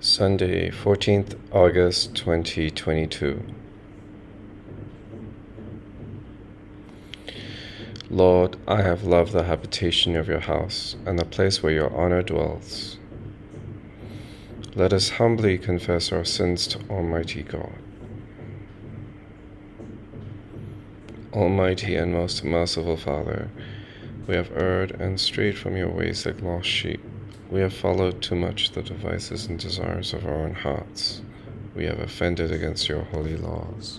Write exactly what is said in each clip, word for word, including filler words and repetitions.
Sunday, fourteenth August twenty twenty-two. Lord, I have loved the habitation of your house and the place where your honor dwells. Let us humbly confess our sins to Almighty God. Almighty and most merciful Father, we have erred and strayed from your ways like lost sheep. We have followed too much the devices and desires of our own hearts. We have offended against your holy laws.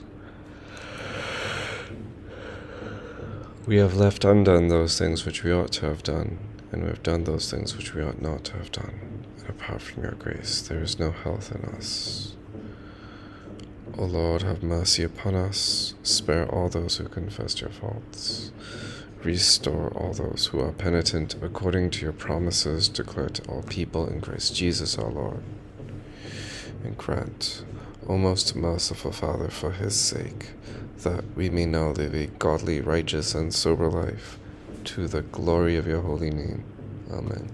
We have left undone those things which we ought to have done, and we have done those things which we ought not to have done. And apart from your grace, there is no health in us. O Lord, have mercy upon us. Spare all those who confess your faults. Restore all those who are penitent according to your promises declared to all people in Christ Jesus our Lord. And grant, O most merciful Father, for his sake, that we may now live a godly, righteous, and sober life, to the glory of your holy name. Amen.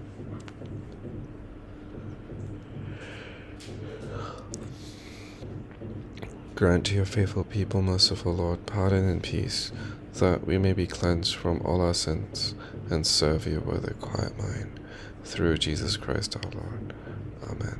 Grant to your faithful people, merciful Lord, pardon and peace, that we may be cleansed from all our sins and serve you with a quiet mind, through Jesus Christ our Lord. Amen.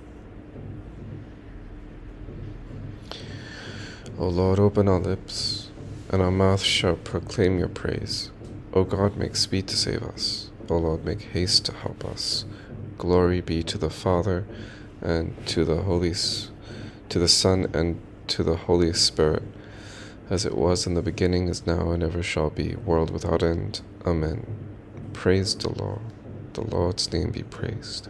O Lord, open our lips, and our mouth shall proclaim your praise. O God, make speed to save us. O Lord, make haste to help us. Glory be to the Father, and to the Holy, to the Son, and to the Holy Spirit, as it was in the beginning, is now, and ever shall be, world without end. Amen. Praise the Lord. The Lord's name be praised.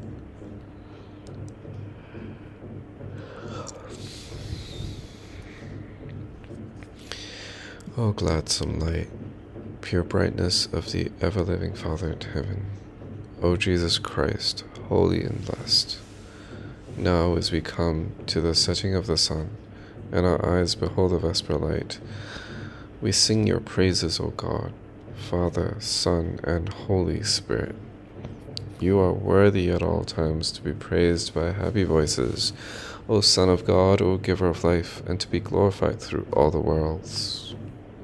O gladsome light, pure brightness of the ever-living Father in heaven, O Jesus Christ, holy and blessed, now as we come to the setting of the sun, and our eyes behold the vesper light, we sing your praises, O God, Father, Son, and Holy Spirit. You are worthy at all times to be praised by happy voices, O Son of God, O Giver of life, and to be glorified through all the worlds.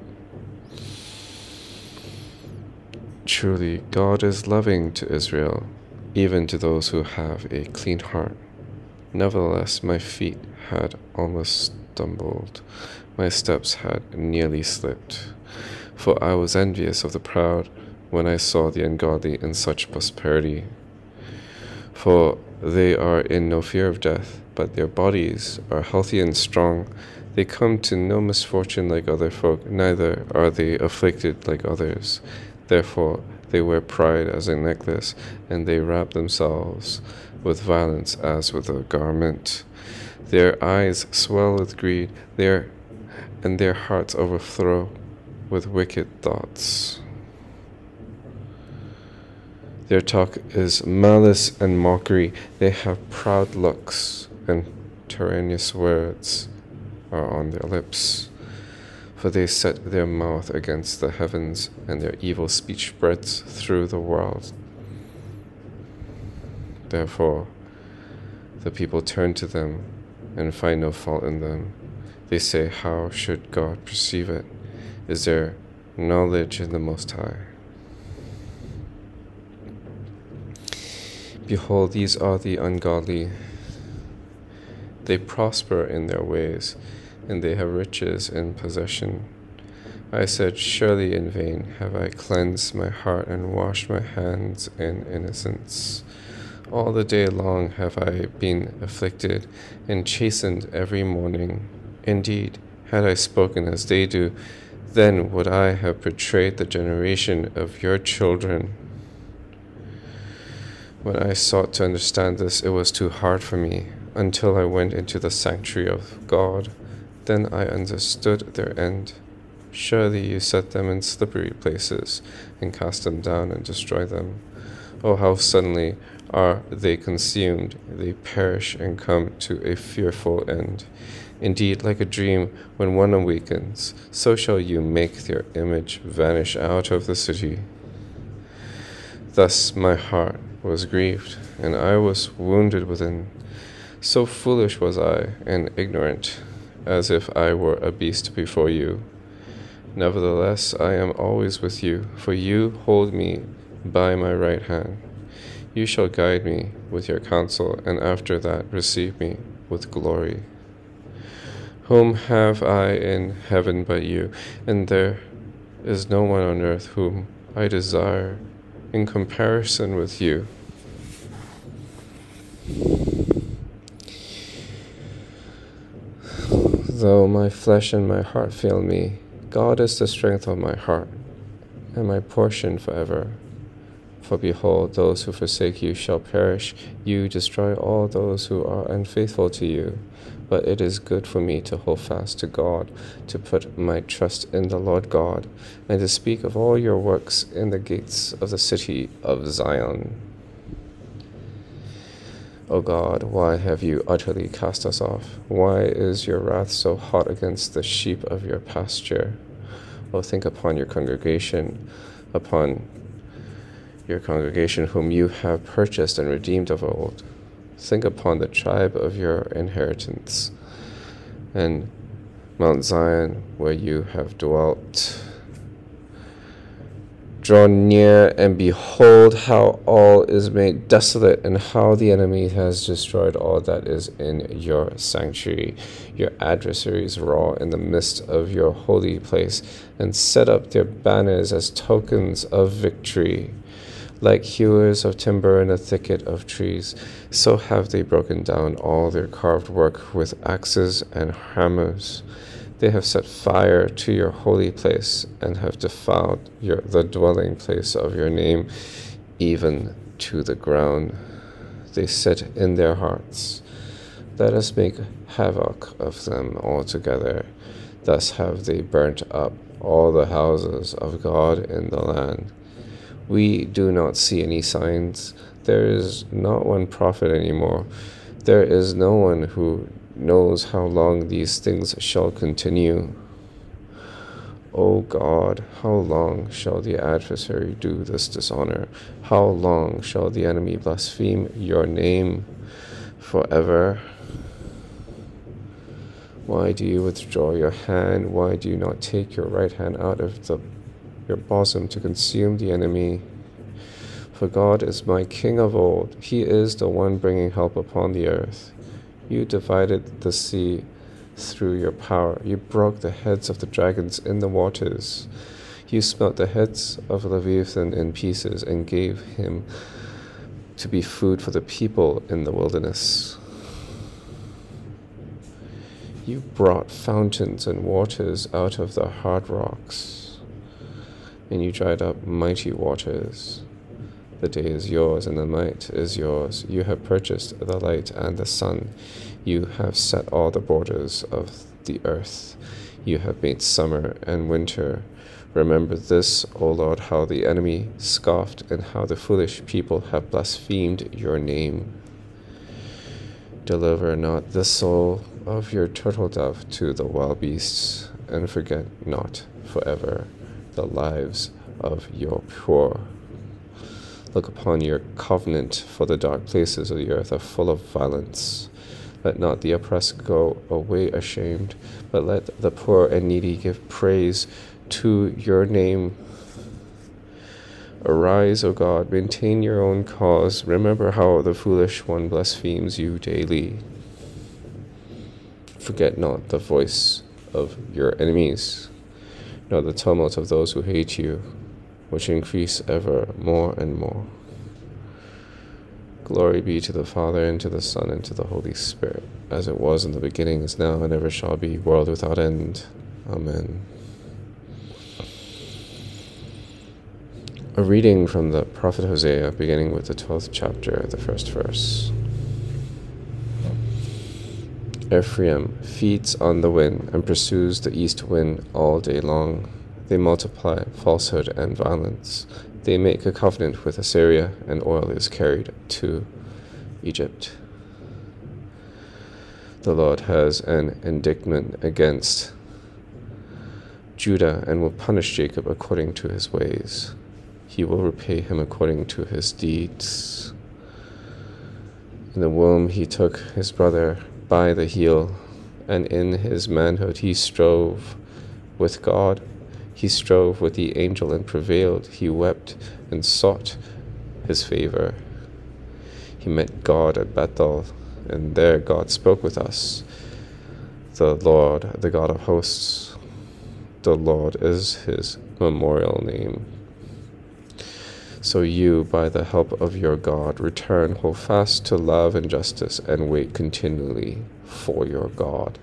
Truly, God is loving to Israel, even to those who have a clean heart. Nevertheless, my feet had almost stumbled, my steps had nearly slipped, for I was envious of the proud when I saw the ungodly in such prosperity. For they are in no fear of death, but their bodies are healthy and strong. They come to no misfortune like other folk, neither are they afflicted like others. Therefore they wear pride as a necklace, and they wrap themselves with violence as with a garment. Their eyes swell with greed, their, and their hearts overflow with wicked thoughts. Their talk is malice and mockery. They have proud looks, and tyrannous words are on their lips. For they set their mouth against the heavens, and their evil speech spreads through the world. Therefore, the people turn to them and find no fault in them. They say, how should God perceive it? Is there knowledge in the Most High? Behold, these are the ungodly. They prosper in their ways, and they have riches in possession. I said, surely in vain have I cleansed my heart and washed my hands in innocence. All the day long have I been afflicted and chastened every morning. Indeed, had I spoken as they do, then would I have betrayed the generation of your children. When I sought to understand this, it was too hard for me, until I went into the sanctuary of God. Then I understood their end. Surely you set them in slippery places, and cast them down and destroy them. Oh, how suddenly are they consumed, they perish and come to a fearful end. Indeed, like a dream when one awakens, so shall you make their image vanish out of the city. Thus my heart was grieved, and I was wounded within. So foolish was I, and ignorant, as if I were a beast before you. Nevertheless, I am always with you, for you hold me by my right hand. You shall guide me with your counsel, and after that receive me with glory. Whom have I in heaven but you, and there is no one on earth whom I desire in comparison with you. Though my flesh and my heart fail me, God is the strength of my heart, and my portion forever. For behold, those who forsake you shall perish. You destroy all those who are unfaithful to you. But it is good for me to hold fast to God, to put my trust in the Lord God, and to speak of all your works in the gates of the city of Zion. O God, why have you utterly cast us off? Why is your wrath so hot against the sheep of your pasture? O think upon your congregation, upon your congregation whom you have purchased and redeemed of old. Think upon the tribe of your inheritance, and Mount Zion, where you have dwelt. Draw near and behold how all is made desolate, and how the enemy has destroyed all that is in your sanctuary. Your adversaries roar in the midst of your holy place, and set up their banners as tokens of victory. Like hewers of timber in a thicket of trees, so have they broken down all their carved work with axes and hammers. They have set fire to your holy place, and have defiled your, the dwelling place of your name, even to the ground. They said in their hearts, let us make havoc of them altogether. Thus have they burnt up all the houses of God in the land. We do not see any signs. There is not one prophet anymore. There is no one who knows how long these things shall continue. O God, how long shall the adversary do this dishonor? How long shall the enemy blaspheme your name forever? Why do you withdraw your hand? Why do you not take your right hand out of the your bosom to consume the enemy? For God is my King of old. He is the one bringing help upon the earth. You divided the sea through your power. You broke the heads of the dragons in the waters. You smote the heads of Leviathan in pieces and gave him to be food for the people in the wilderness. You brought fountains and waters out of the hard rocks, and you dried up mighty waters. The day is yours, and the night is yours. You have purchased the light and the sun. You have set all the borders of the earth. You have made summer and winter. Remember this, O Lord, how the enemy scoffed, and how the foolish people have blasphemed your name. Deliver not the soul of your turtle dove to the wild beasts, and forget not forever the lives of your poor. Look upon your covenant, for the dark places of the earth are full of violence. Let not the oppressed go away ashamed, but let the poor and needy give praise to your name. Arise, O God, maintain your own cause. Remember how the foolish one blasphemes you daily. Forget not the voice of your enemies, nor the tumult of those who hate you, which increase ever more and more. Glory be to the Father, and to the Son, and to the Holy Spirit, as it was in the beginning, is now, and ever shall be, world without end. Amen. A reading from the prophet Hosea, beginning with the twelfth chapter, the first verse. Ephraim feeds on the wind and pursues the east wind all day long. They multiply falsehood and violence. They make a covenant with Assyria, and oil is carried to Egypt. The Lord has an indictment against Judah and will punish Jacob according to his ways. He will repay him according to his deeds. In the womb he took his brother by the heel, and in his manhood he strove with God. He strove with the angel and prevailed. He wept and sought his favor. He met God at Bethel, and there God spoke with us. The Lord, the God of hosts, the Lord is his memorial name. So you, by the help of your God, return, hold fast to love and justice, and wait continually for your God.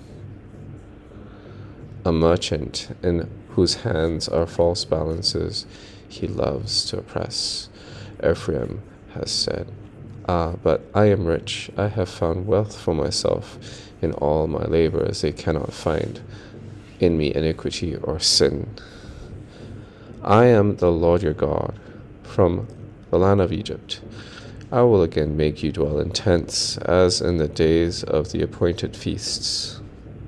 A merchant in whose hands are false balances, he loves to oppress. Ephraim has said, "Ah, but I am rich, I have found wealth for myself. In all my labors they cannot find in me iniquity or sin. I am the Lord your God, from the land of Egypt. I will again make you dwell in tents, as in the days of the appointed feasts.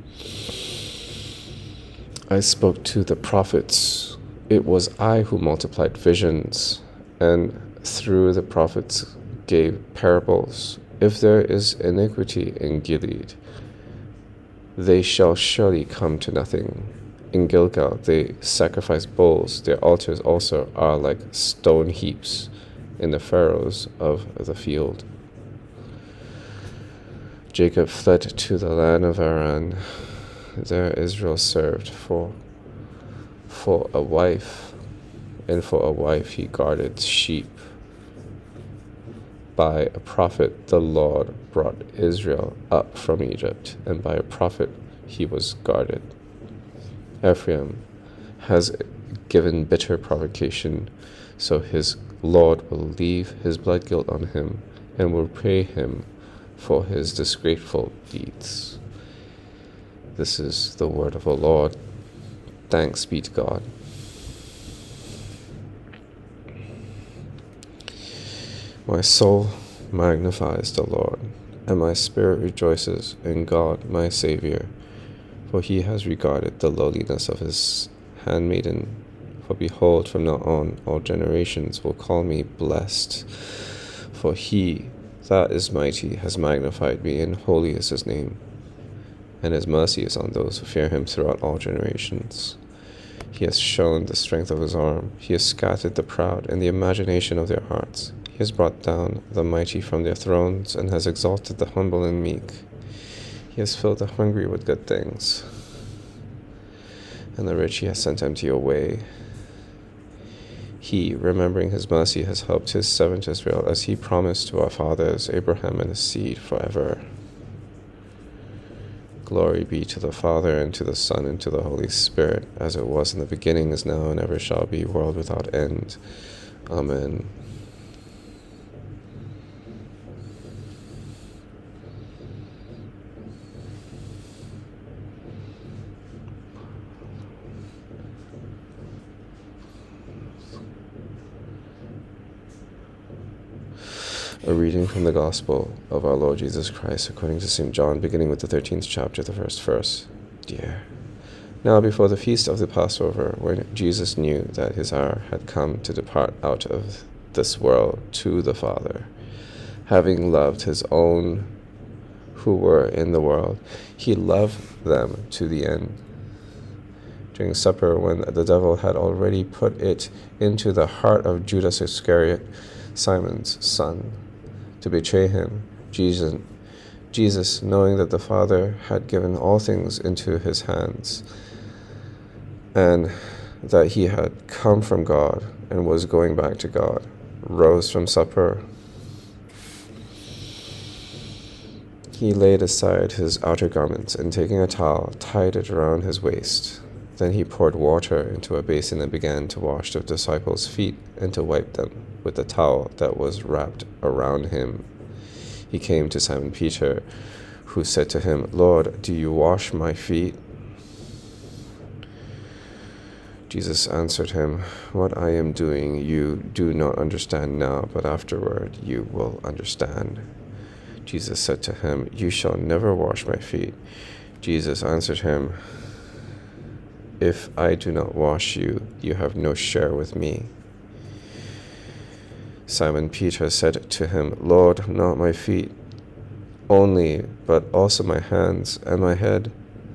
I spoke to the prophets. It was I who multiplied visions, and through the prophets gave parables. If there is iniquity in Gilead, they shall surely come to nothing. In Gilgal they sacrifice bulls. Their altars also are like stone heaps in the furrows of the field." Jacob fled to the land of Aran. There Israel served for, for a wife, and for a wife he guarded sheep. By a prophet the Lord brought Israel up from Egypt, and by a prophet he was guarded. Ephraim has given bitter provocation, so his Lord will leave his blood guilt on him, and will repay him for his disgraceful deeds. This is the word of the Lord. Thanks be to God. My soul magnifies the Lord, and my spirit rejoices in God my Saviour, for he has regarded the lowliness of his handmaiden. For behold, from now on all generations will call me blessed, for he that is mighty has magnified me, and holy is his name, and his mercy is on those who fear him throughout all generations. He has shown the strength of his arm. He has scattered the proud in the imagination of their hearts. He has brought down the mighty from their thrones, and has exalted the humble and meek. He has filled the hungry with good things, and the rich he has sent empty away. He, remembering his mercy, has helped his servant Israel, as he promised to our fathers, Abraham and his seed forever. Glory be to the Father, and to the Son, and to the Holy Spirit, as it was in the beginning, is now, and ever shall be, world without end. Amen. A reading from the Gospel of our Lord Jesus Christ according to Saint John, beginning with the thirteenth chapter, the first verse. Dear. Now before the feast of the Passover, when Jesus knew that his hour had come to depart out of this world to the Father, having loved his own who were in the world, he loved them to the end. During supper, when the devil had already put it into the heart of Judas Iscariot, Simon's son, to betray him, Jesus, Jesus, knowing that the Father had given all things into his hands, and that he had come from God and was going back to God, rose from supper. He laid aside his outer garments, and taking a towel, tied it around his waist. Then he poured water into a basin and began to wash the disciples' feet and to wipe them with the towel that was wrapped around him. He came to Simon Peter, who said to him, "Lord, do you wash my feet?" Jesus answered him, "What I am doing you do not understand now, but afterward you will understand." Jesus said to him, "You shall never wash my feet." Jesus answered him, "If I do not wash you, you have no share with me." Simon Peter said to him, Lord, not my feet only, but also my hands and my head.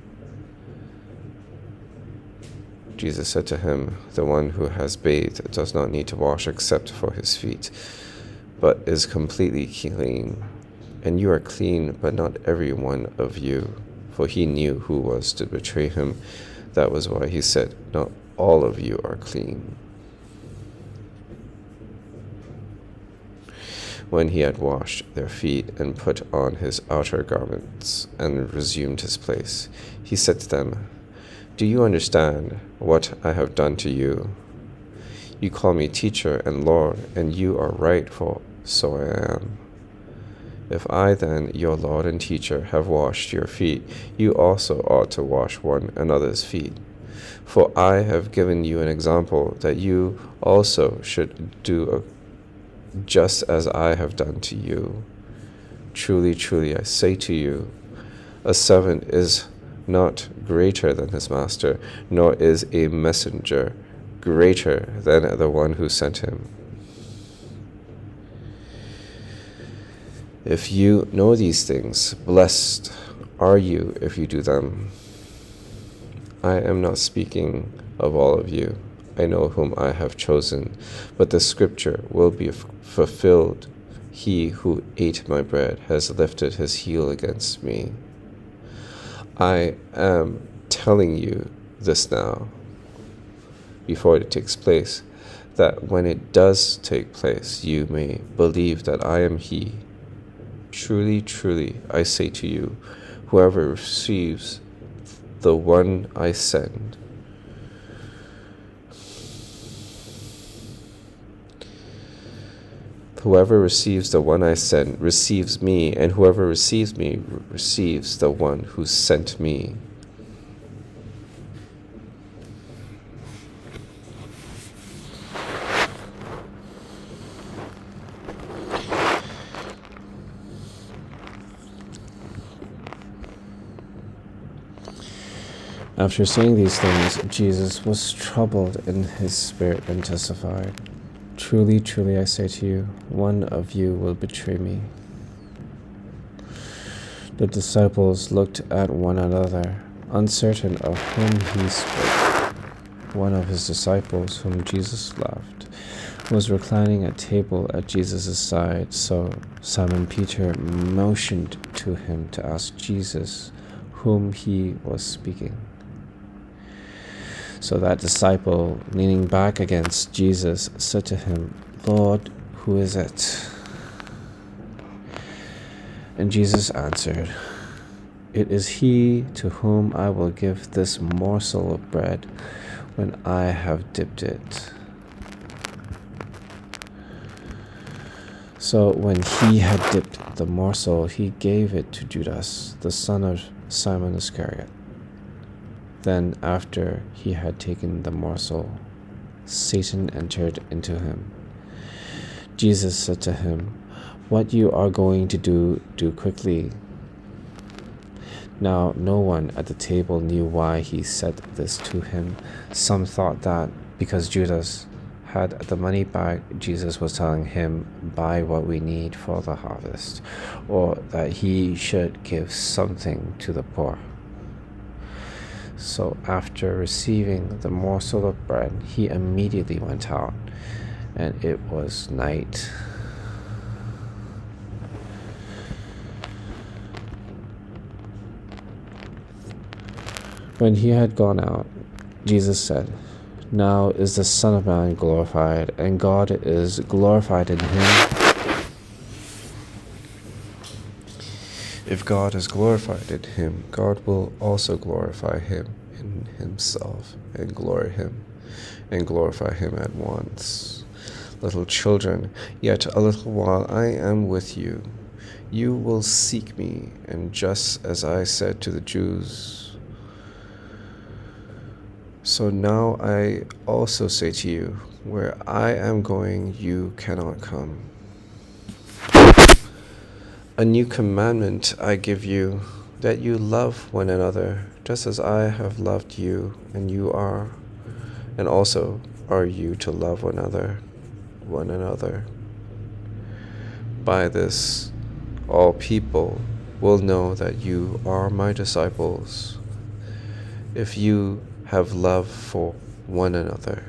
Jesus said to him, the one who has bathed does not need to wash except for his feet, but is completely clean. And you are clean, but not every one of you. For he knew who was to betray him. That was why he said, not all of you are clean. When he had washed their feet and put on his outer garments and resumed his place, he said to them, Do you understand what I have done to you? You call me teacher and Lord, and you are right, for so I am. If I then, your Lord and teacher, have washed your feet, you also ought to wash one another's feet. For I have given you an example that you also should do a just as I have done to you. Truly, truly, I say to you, a servant is not greater than his master, nor is a messenger greater than the one who sent him. If you know these things, blessed are you if you do them. I am not speaking of all of you. I know whom I have chosen, but the scripture will be f- fulfilled. He who ate my bread has lifted his heel against me. I am telling you this now, before it takes place, that when it does take place, you may believe that I am he. Truly, truly, I say to you, whoever receives the one I send, Whoever receives the one I send receives me, and whoever receives me receives the one who sent me. After saying these things, Jesus was troubled in his spirit and testified, Truly, truly, I say to you, one of you will betray me. The disciples looked at one another, uncertain of whom he spoke. One of his disciples, whom Jesus loved, was reclining at table at Jesus' side, so Simon Peter motioned to him to ask Jesus whom he was speaking. So that disciple, leaning back against Jesus, said to him, Lord, who is it? And Jesus answered, It is he to whom I will give this morsel of bread when I have dipped it. So when he had dipped the morsel, he gave it to Judas, the son of Simon Iscariot. Then, after he had taken the morsel, Satan entered into him. Jesus said to him, What you are going to do, do quickly. Now, no one at the table knew why he said this to him. Some thought that because Judas had the money bag, Jesus was telling him, Buy what we need for the harvest, or that he should give something to the poor. So after receiving the morsel of bread, he immediately went out, and it was night. When he had gone out, Jesus said, Now is the Son of Man glorified, and God is glorified in him. If God is glorified in him, God will also glorify him in himself, and glory him, and glorify him at once. Little children, yet a little while I am with you. You will seek me, and just as I said to the Jews, so now I also say to you, where I am going, you cannot come. A new commandment I give you, that you love one another, just as I have loved you, and you are, and also are you to love one another, one another. By this, all people will know that you are my disciples, if you have love for one another.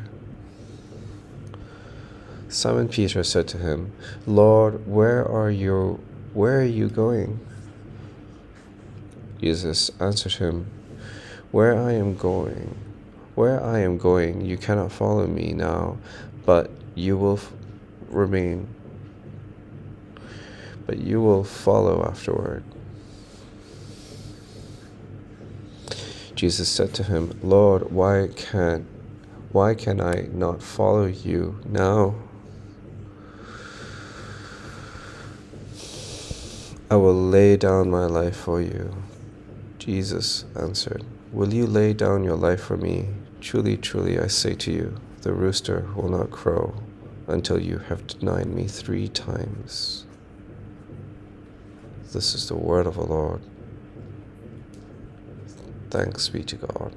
Simon Peter said to him, Lord, where are you, where are you going? Jesus answered him, Where I am going, where I am going, you cannot follow me now, but you will f- remain, but you will follow afterward. Jesus said to him, Lord, why can't, why can I not follow you now? I will lay down my life for you. Jesus answered, Will you lay down your life for me? Truly, truly, I say to you, the rooster will not crow until you have denied me three times. This is the word of the Lord. Thanks be to God.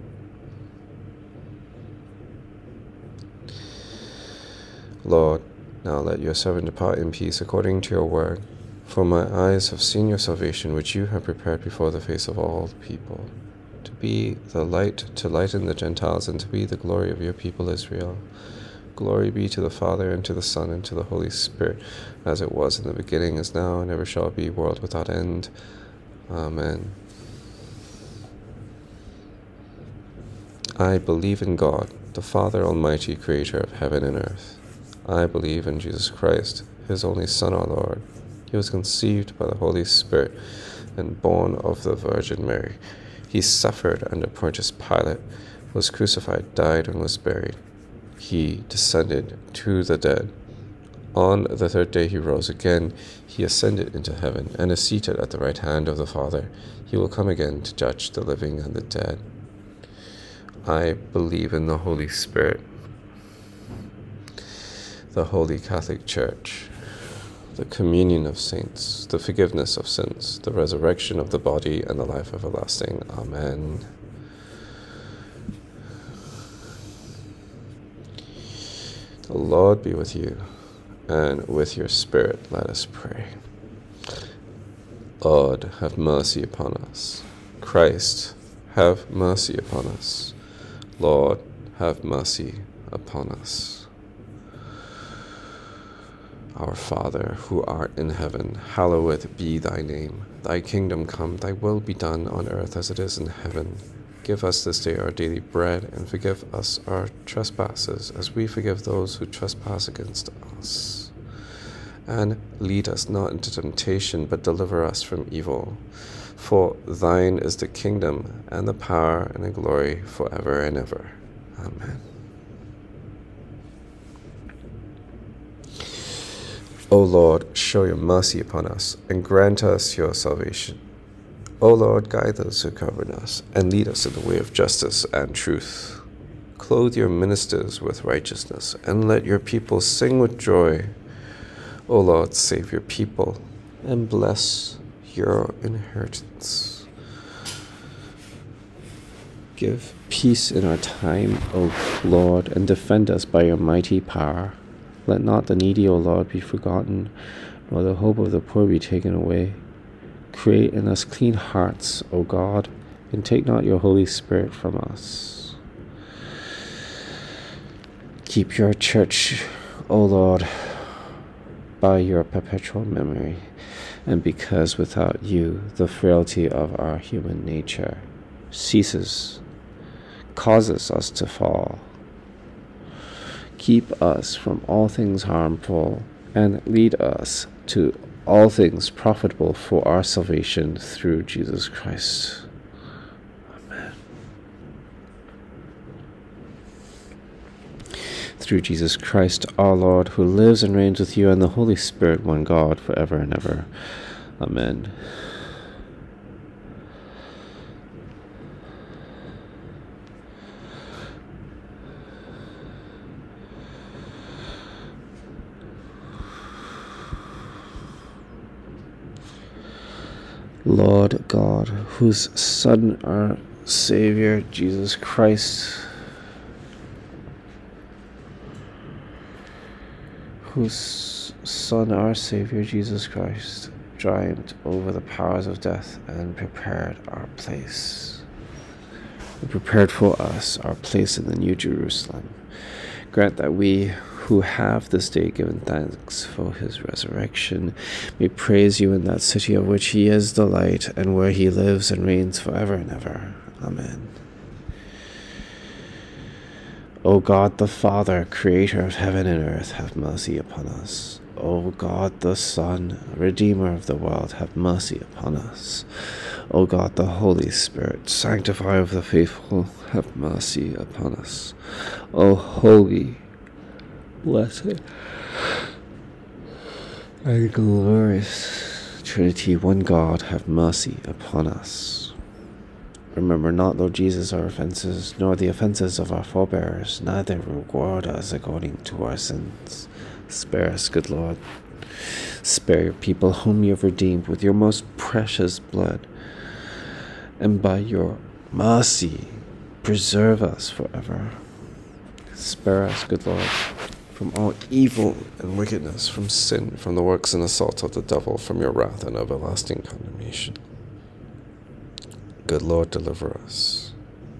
Lord, now let your servant depart in peace according to your word. For my eyes have seen your salvation, which you have prepared before the face of all people, to be the light to lighten the Gentiles, and to be the glory of your people Israel. Glory be to the Father, and to the Son, and to the Holy Spirit, as it was in the beginning, is now, and ever shall be, world without end. Amen. I believe in God, the Father Almighty, creator of heaven and earth. I believe in Jesus Christ, his only Son, our Lord. He was conceived by the Holy Spirit and born of the Virgin Mary. He suffered under Pontius Pilate, was crucified, died, and was buried. He descended to the dead. On the third day he rose again. He ascended into heaven and is seated at the right hand of the Father. He will come again to judge the living and the dead. I believe in the Holy Spirit, the Holy Catholic Church, the communion of saints, the forgiveness of sins, the resurrection of the body, and the life everlasting. Amen. The Lord be with you, and with your spirit. Let us pray. Lord, have mercy upon us. Christ, have mercy upon us. Lord, have mercy upon us. Our Father, who art in heaven, hallowed be thy name. Thy kingdom come, thy will be done on earth as it is in heaven. Give us this day our daily bread, and forgive us our trespasses, as we forgive those who trespass against us. And lead us not into temptation, but deliver us from evil. For thine is the kingdom, and the power, and the glory, forever and ever. Amen. O Lord, show your mercy upon us, and grant us your salvation. O Lord, guide those who govern us, and lead us in the way of justice and truth. Clothe your ministers with righteousness, and let your people sing with joy. O Lord, save your people, and bless your inheritance. Give peace in our time, O Lord, and defend us by your mighty power. Let not the needy, O Lord, be forgotten, nor the hope of the poor be taken away. Create in us clean hearts, O God, and take not your Holy Spirit from us. Keep your church, O Lord, by your perpetual memory, and because without you the frailty of our human nature ceases, causes us to fall. Keep us from all things harmful, and lead us to all things profitable for our salvation through Jesus Christ. Amen. Through Jesus Christ our Lord, who lives and reigns with you and the Holy Spirit, one God, forever and ever. Amen. Lord God, whose Son, our Savior, Jesus Christ, whose Son, our Savior Jesus Christ, triumphed over the powers of death and prepared our place. He prepared for us our place in the New Jerusalem. Grant that we who have this day given thanks for his resurrection may praise you in that city of which he is the light and where he lives and reigns forever and ever. Amen. O God the Father, creator of heaven and earth, have mercy upon us. O God the Son, Redeemer of the world, have mercy upon us. O God the Holy Spirit, sanctifier of the faithful, have mercy upon us. O holy, blessed, and glorious Trinity, one God, have mercy upon us. Remember not, Lord Jesus, our offences, nor the offences of our forebears, neither reward us according to our sins. Spare us, good Lord. Spare your people whom you have redeemed with your most precious blood, and by your mercy preserve us forever. Spare us, good Lord, from all evil and wickedness, from sin, from the works and assaults of the devil, from your wrath and everlasting condemnation. Good Lord, deliver us.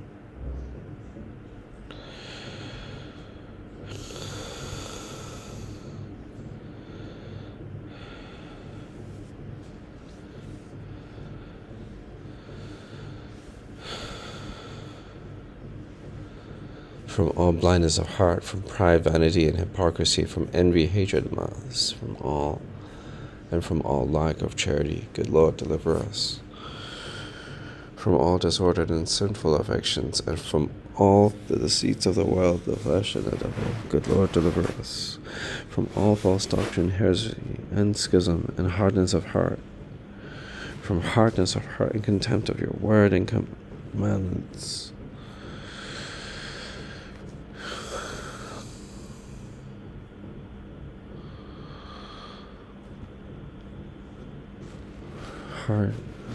From all blindness of heart, from pride, vanity, and hypocrisy, from envy, hatred, malice, from all, and from all lack of charity. Good Lord, deliver us. From all disordered and sinful affections, and from all the deceits of the world, the flesh, and the devil. Good Lord, deliver us. From all false doctrine, heresy, and schism, and hardness of heart. From hardness of heart and contempt of your word and commandments. Heart.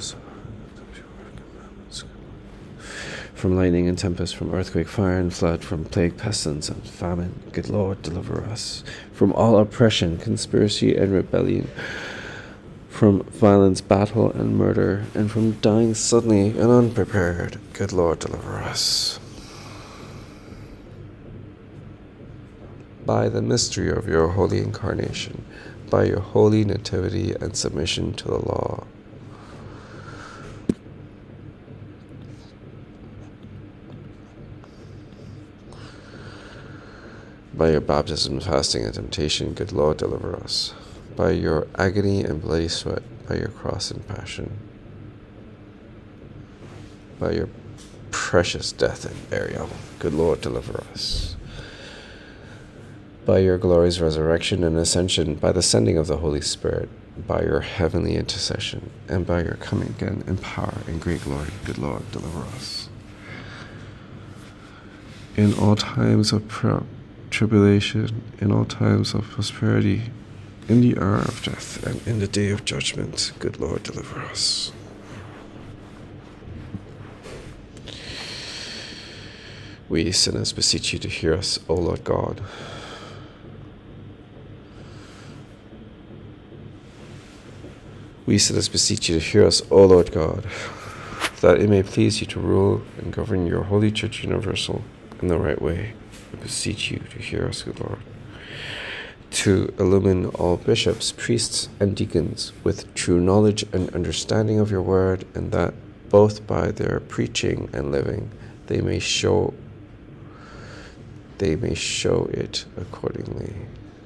From lightning and tempest, from earthquake, fire and flood, from plague, pestilence, and famine. Good Lord, deliver us. From all oppression, conspiracy, and rebellion, from violence, battle, and murder, and from dying suddenly and unprepared. Good Lord, deliver us. By the mystery of your holy incarnation, by your holy nativity and submission to the law, by your baptism, fasting, and temptation, good Lord, deliver us. By your agony and bloody sweat, by your cross and passion, by your precious death and burial, good Lord, deliver us. By your glorious resurrection and ascension, by the sending of the Holy Spirit, by your heavenly intercession, and by your coming again in power and great glory, good Lord, deliver us. In all times of prayer, tribulation, in all times of prosperity, in the hour of death, and in the day of judgment, good Lord, deliver us. We sinners beseech you to hear us, O Lord God. We sinners beseech you to hear us, O Lord God, that it may please you to rule and govern your holy Church universal in the right way. We beseech you to hear us, good Lord, to illumine all bishops, priests, and deacons with true knowledge and understanding of your word, and that both by their preaching and living they may show they may show it accordingly.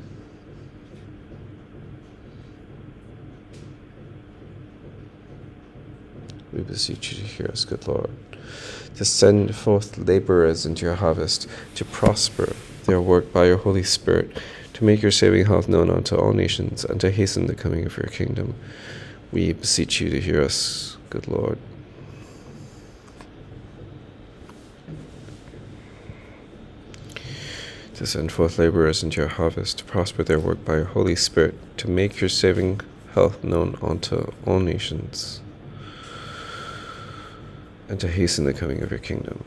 We beseech you to hear us, good Lord, to send forth laborers into your harvest, to prosper their work by your Holy Spirit, to make your saving health known unto all nations, and to hasten the coming of your kingdom. We beseech you to hear us, good Lord. To send forth laborers into your harvest, to prosper their work by your Holy Spirit, to make your saving health known unto all nations, and to hasten the coming of your kingdom.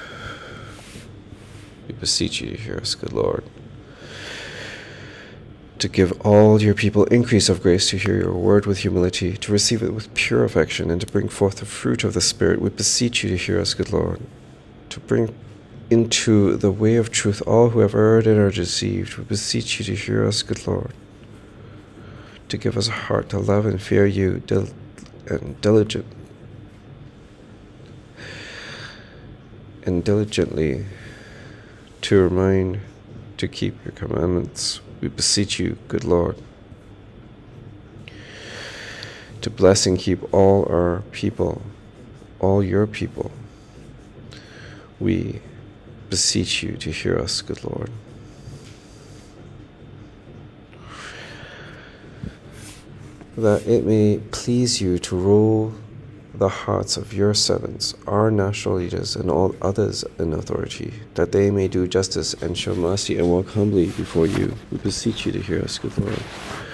We beseech you to hear us, good Lord. to give all your people increase of grace to hear your word with humility, to receive it with pure affection, and to bring forth the fruit of the Spirit. We beseech you to hear us, good Lord, to bring into the way of truth all who have erred and are deceived. We beseech you to hear us, good Lord, to give us a heart to love and fear you dil and diligent and diligently to remind to keep your commandments. We beseech you, good Lord, to bless and keep all our people, all your people. We beseech you to hear us, good Lord. That it may please you to rule the hearts of your servants, our national leaders, and all others in authority, that they may do justice and show mercy and walk humbly before you. We beseech you to hear us, good Lord.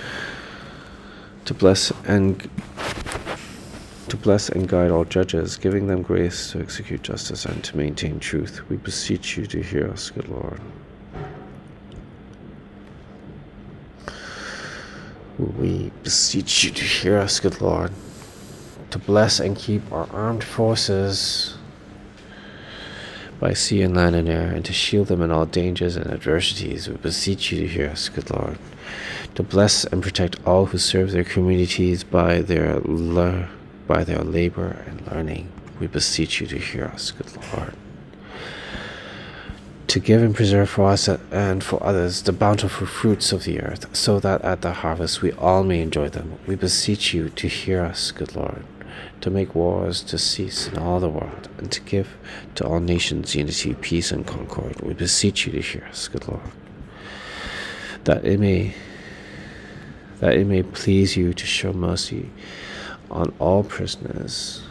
To bless and to bless and guide all judges, giving them grace to execute justice and to maintain truth. We beseech you to hear us, good Lord. We beseech you to hear us, good Lord. To bless and keep our armed forces by sea and land and air, and to shield them in all dangers and adversities. We beseech you to hear us, good Lord. To bless and protect all who serve their communities by their le by their labor and learning. We beseech you to hear us, good Lord. To give and preserve for us and for others the bountiful fruits of the earth, so that at the harvest we all may enjoy them. We beseech you to hear us, good Lord. To make wars to cease in all the world, and to give to all nations unity, peace, and concord. We beseech you to hear us, good Lord. That it may, that it may please you to show mercy on all prisoners,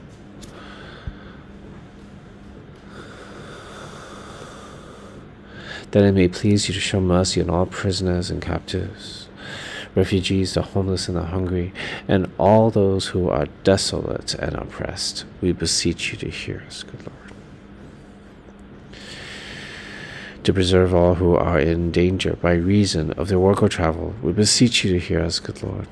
that it may please you to show mercy on all prisoners and captives, refugees, the homeless and the hungry, and all those who are desolate and oppressed. We beseech you to hear us, good Lord. To preserve all who are in danger by reason of their work or travel. We beseech you to hear us, good Lord.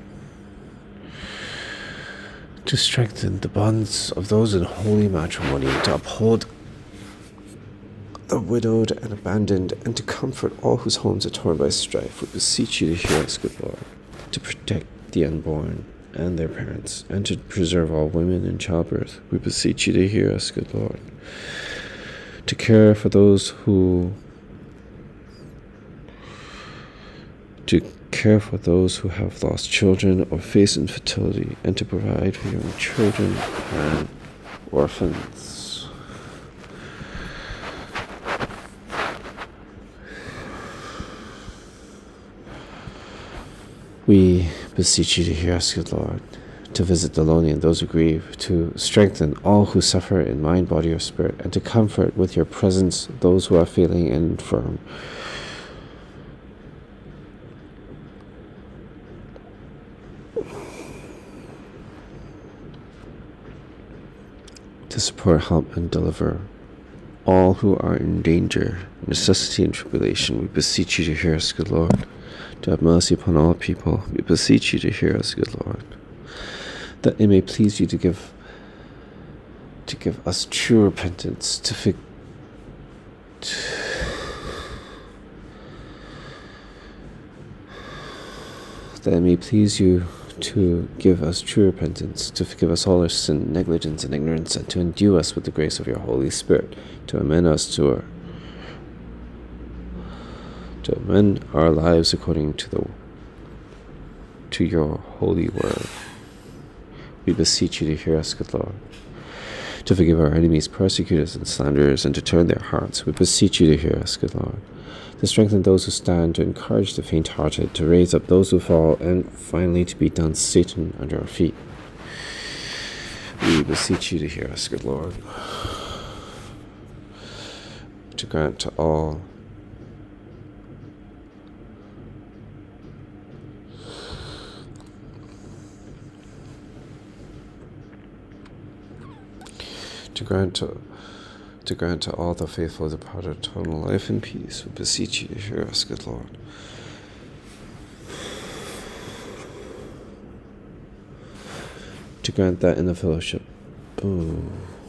To strengthen the bonds of those in holy matrimony, to uphold the widowed and abandoned, and to comfort all whose homes are torn by strife. We beseech you to hear us, good Lord. To protect the unborn and their parents, and to preserve all women in childbirth. We beseech you to hear us, good Lord. To care for those who to care for those who have lost children or face infertility, and to provide for young children and orphans. We beseech you to hear us, good Lord, to visit the lonely and those who grieve, to strengthen all who suffer in mind, body, or spirit, and to comfort with your presence those who are failing and infirm. To support, help, and deliver all who are in danger, necessity, and tribulation. We beseech you to hear us, good Lord. To have mercy upon all people. We beseech you to hear us, good Lord. That it may please you to give to give us true repentance, to fig to, that it may please you to give us true repentance, to forgive us all our sin, negligence, and ignorance, and to endue us with the grace of your Holy Spirit, to amend us to our to amend our lives according to the to your holy word. We beseech you to hear us, good Lord. To forgive our enemies, persecutors, and slanderers, and to turn their hearts. We beseech you to hear us, good Lord. To strengthen those who stand, to encourage the faint-hearted, to raise up those who fall, and finally to beat down Satan under our feet. We beseech you to hear us, good Lord. To grant to all to grant to, to grant to all the faithful departed eternal life and peace. We beseech you to hear us, good Lord. to grant that in the fellowship. Ooh.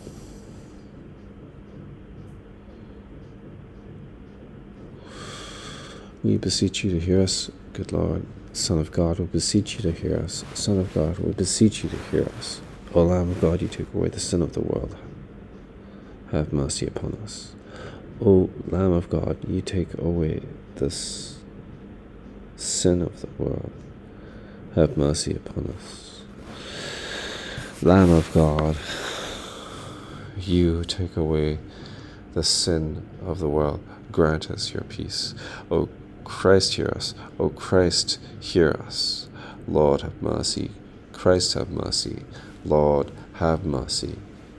We beseech you to hear us, good Lord. Son of God, we beseech you to hear us. Son of God, we beseech you to hear us. O Lamb of God, you take away the sin of the world. Have mercy upon us. O Lamb of God, you take away this sin of the world. Have mercy upon us. Lamb of God, you take away the sin of the world. Grant us your peace. O Christ, hear us. O Christ, hear us. Lord, have mercy. Christ, have mercy. Lord, have mercy.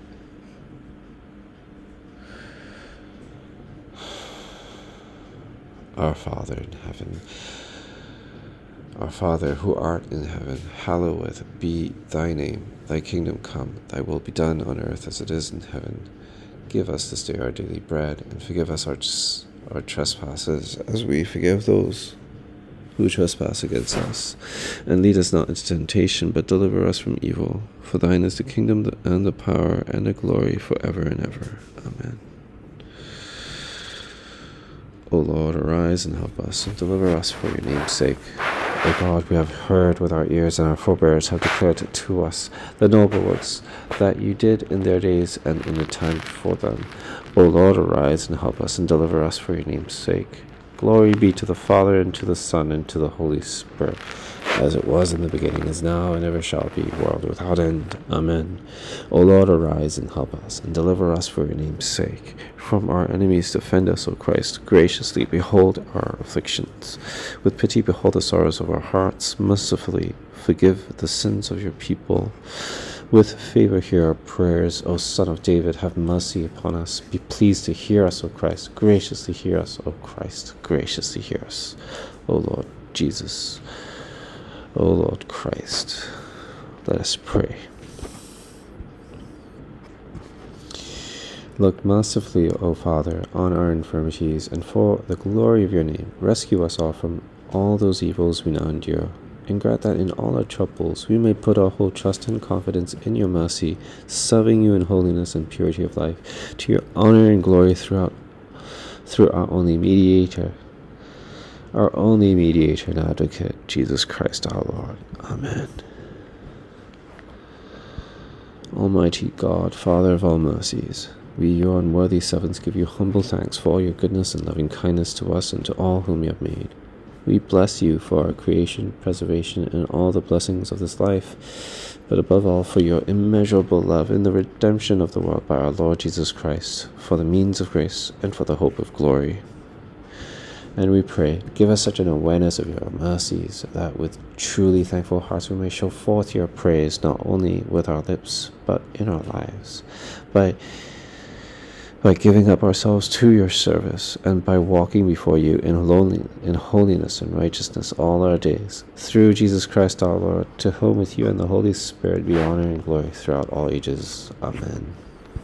Our Father in heaven, our Father who art in heaven, hallowed be thy name. Thy kingdom come, thy will be done on earth as it is in heaven. Give us this day our daily bread, and forgive us our our trespasses, as we forgive those who trespass against us. And lead us not into temptation, but deliver us from evil. For thine is the kingdom, and the power, and the glory, forever and ever. Amen. O Lord, arise and help us, and deliver us for your name's sake. O God, we have heard with our ears, and our forebears have declared to us the noble works that you did in their days and in the time before them. O Lord, arise and help us, and deliver us for your name's sake. Glory be to the Father, and to the Son, and to the Holy Spirit, as it was in the beginning, is now, and ever shall be, world without end. Amen. O Lord, arise and help us, and deliver us for your name's sake. From our enemies defend us, O Christ. Graciously behold our afflictions. With pity behold the sorrows of our hearts. Mercifully forgive the sins of your people. With favor hear our prayers. O Son of David, have mercy upon us. Be pleased to hear us, O Christ. Graciously hear us, O Christ. Graciously hear us, O Lord Jesus. O Lord Christ. Let us pray. Look mercifully, O Father, on our infirmities, and for the glory of your name, rescue us all from all those evils we now endure, and grant that in all our troubles we may put our whole trust and confidence in your mercy, serving you in holiness and purity of life, to your honor and glory throughout, through our only mediator, our only mediator and advocate, Jesus Christ our Lord. Amen. Almighty God, Father of all mercies, we, your unworthy servants, give you humble thanks for all your goodness and loving kindness to us and to all whom you have made. We bless you for our creation, preservation, and all the blessings of this life, but above all for your immeasurable love in the redemption of the world by our Lord Jesus Christ, for the means of grace and for the hope of glory. And we pray, give us such an awareness of your mercies, that with truly thankful hearts we may show forth your praise, not only with our lips, but in our lives, by by giving up ourselves to your service, and by walking before you in, lonely, in holiness and righteousness all our days. Through Jesus Christ our Lord, to whom with you and the Holy Spirit be honor and glory throughout all ages. Amen.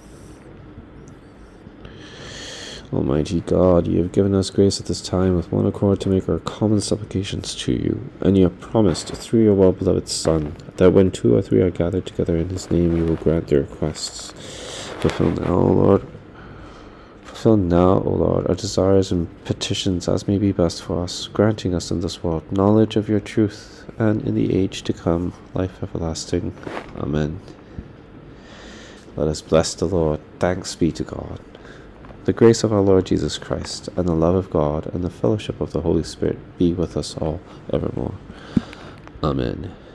Almighty God, you have given us grace at this time with one accord to make our common supplications to you, and you have promised through your well-beloved Son that when two or three are gathered together in his name, you will grant their requests. Fulfill now, O Lord, fulfill now, O Lord, our desires and petitions as may be best for us, granting us in this world knowledge of your truth, and in the age to come, life everlasting. Amen. Let us bless the Lord. Thanks be to God. The grace of our Lord Jesus Christ, and the love of God, and the fellowship of the Holy Spirit be with us all evermore. Amen.